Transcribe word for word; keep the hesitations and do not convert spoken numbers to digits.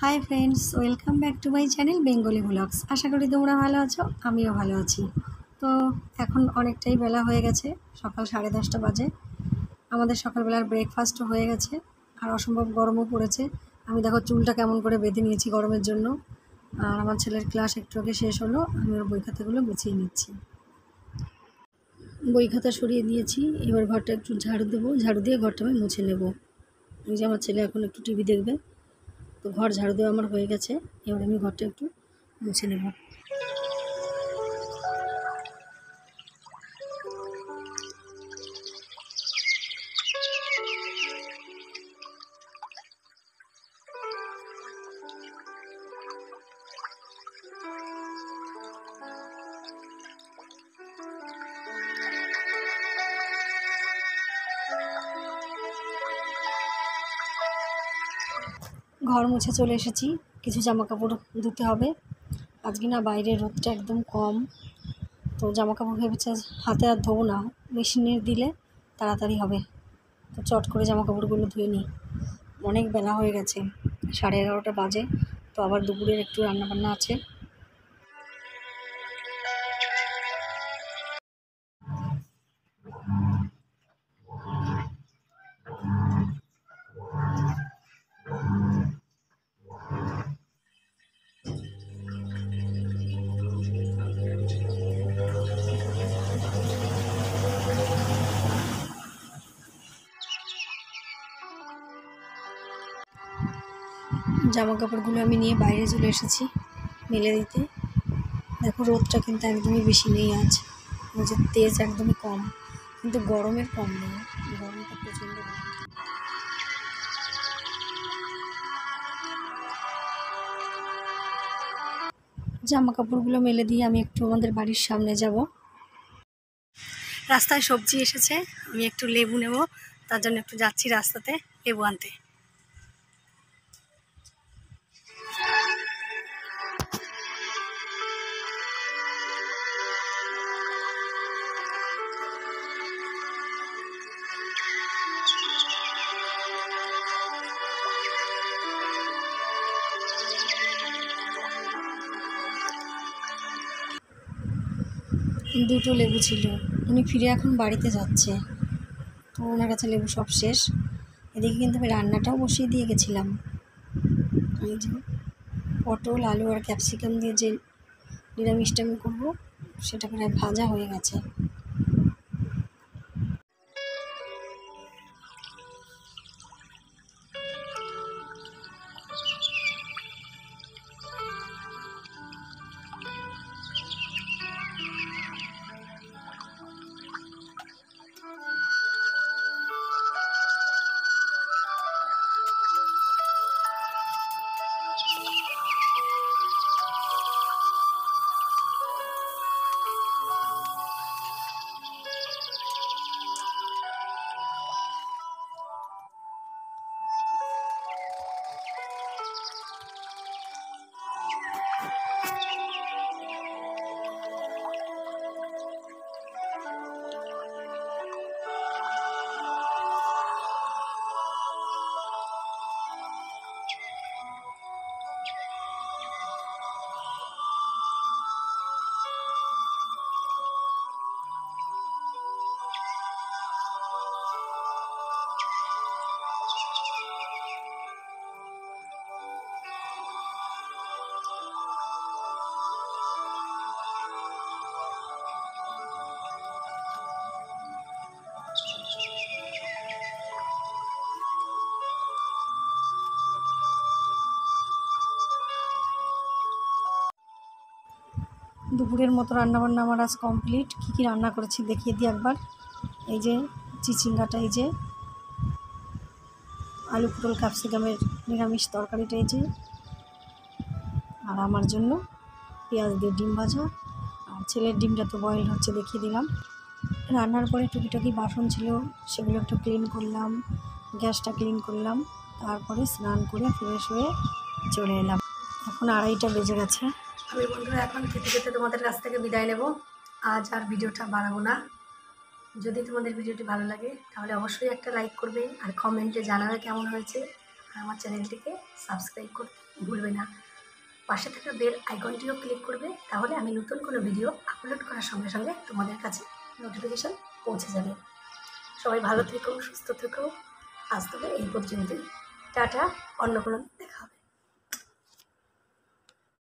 High friends, welcome back to my channel Bengali blogs. আশা করি তোমরা ভালো আছো, আমিও ভালো আছি। তো এখন অনেকটাই বেলা হয়ে গেছে, সকাল সাড়ে দশটা বাজে। আমাদের সকালবেলার ব্রেকফাস্টও হয়ে গেছে, আর অসম্ভব গরমও পড়েছে। আমি দেখো চুলটা কেমন করে বেঁধে নিয়েছি গরমের জন্য। আর আমার ছেলের ক্লাস একটু আগে শেষ হলো, আমি ওর বই খাতাগুলো গুছিয়ে নিচ্ছি। বই খাতা সরিয়ে দিয়েছি, এবার ঘরটা একটু ঝাড়ু দেবো, ঝাড়ু দিয়ে ঘরটা আমি মুছে নেব। এই যে আমার ছেলে এখন একটু টিভি দেখবে, তো ঘর ঝাড়ু দেওয়া আমার হয়ে গেছে। এবার আমি ঘরটা একটু মুছে নেব। ঘর মুছে চলে এসেছি, কিছু জামা কাপড় ধুতে হবে। আজকে না বাইরের রোদটা একদম কম, তো জামা কাপড় ভেবেছে হাতে আর ধোবো না, মেশিনে দিলে তাড়াতাড়ি হবে। তো চট করে জামা কাপড়গুলো ধুয়ে নিই। অনেক বেলা হয়ে গেছে, সাড়ে এগারোটা বাজে। তো আবার দুপুরের একটু রান্নাবান্না আছে। জামা কাপড়গুলো আমি নিয়ে বাইরে চলে এসেছি মেলে দিতে। দেখো রোদটা কিন্তু একদমই বেশি নেই, আজ যে তেজ একদমই কম, কিন্তু গরমের কম নেই, গরমটা প্রচণ্ড গরম। জামা কাপড়গুলো মেলে দিয়ে আমি একটু আমাদের বাড়ির সামনে যাব। রাস্তায় সবজি এসেছে, আমি একটু লেবু নেব, তার জন্য একটু যাচ্ছি রাস্তাতে লেবু আনতে। দুটো লেবু ছিল, উনি ফিরে এখন বাড়িতে যাচ্ছে, তো ওনার কাছে লেবু সব শেষ। এদিকে কিন্তু আমি রান্নাটাও বসিয়ে দিয়ে গেছিলাম। এই যে পটল, আলু আর ক্যাপসিকাম দিয়ে যে নিরামিষটা আমি করবো, সেটা প্রায় ভাজা হয়ে গেছে। দুপুরের মতো রান্নাবান্না আমার আজ কমপ্লিট। কী কী রান্না করেছি দেখিয়ে দিই একবার। এই যে চিচিঙ্গাটা, এই যে আলু পটল ক্যাপসিকামের নিরামিষ তরকারিটা, এই যে, আর আমার জন্য পেঁয়াজ দিয়ে ডিম ভাজা, আর ছেলের ডিমটা তো বয়েল হচ্ছে দেখিয়ে দিলাম। রান্নার পরে টুকিটাকি বাসন ছিল, সেগুলো একটু ক্লিন করলাম, গ্যাসটা ক্লিন করলাম, তারপরে স্নান করে ফ্রেশ হয়ে চলে এলাম। এখন আড়াইটা বেজে গেছে। আমি বন্ধুরা এখন খেতে খেতে তোমাদের কাছ থেকে বিদায় নেব। আজ আর ভিডিওটা বাড়াবো না। যদি তোমাদের ভিডিওটি ভালো লাগে তাহলে অবশ্যই একটা লাইক করবে, আর কমেন্টে জানাবে কেমন হয়েছে, আর আমার চ্যানেলটিকে সাবস্ক্রাইব করতে ভুলবে না। পাশে থাকা বেল আইকনটিও ক্লিক করবে, তাহলে আমি নতুন কোনো ভিডিও আপলোড করার সঙ্গে সঙ্গে তোমাদের কাছে নোটিফিকেশান পৌঁছে যাবে। সবাই ভালো থেকো, সুস্থ থেকো। আজ তবে এই পর্যন্তই। টাটা, অন্য কোনো